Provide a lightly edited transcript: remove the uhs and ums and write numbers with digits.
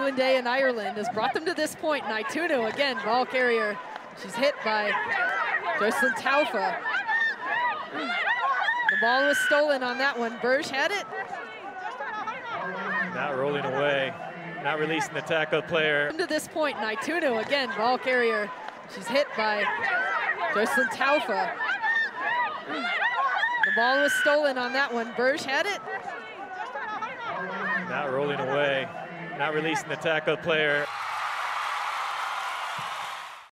Boxing Day in Ireland has brought them to this point. And Itunu, again, ball carrier. She's hit by Jocelyn Taufa. The ball was stolen on that one. Burge had it. Not rolling away, not releasing the tackle player. To this point, and Itunu, again, ball carrier. She's hit by Jocelyn Taufa. The ball was stolen on that one. Burge had it. Not rolling away, not releasing the tackle player.